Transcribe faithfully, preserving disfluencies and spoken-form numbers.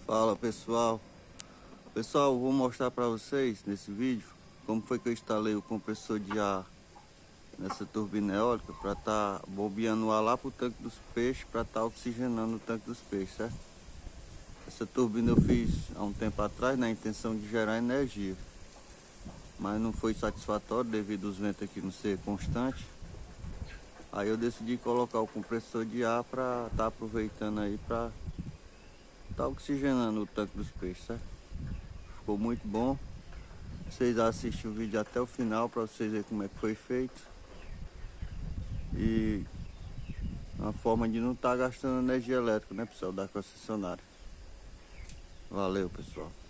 Fala pessoal, pessoal, vou mostrar para vocês nesse vídeo como foi que eu instalei o compressor de ar nessa turbina eólica para estar tá bombeando o ar lá para o tanque dos peixes, para estar tá oxigenando o tanque dos peixes, certo? Essa turbina eu fiz há um tempo atrás na intenção de gerar energia, mas não foi satisfatório devido aos ventos aqui não ser constante. Aí eu decidi colocar o compressor de ar para estar tá aproveitando aí para tá oxigenando o tanque dos peixes, certo? Ficou muito bom. Vocês assistem o vídeo até o final para vocês verem como é que foi feito. E uma forma de não estar tá gastando energia elétrica, né, pessoal, da concessionária. Valeu, pessoal.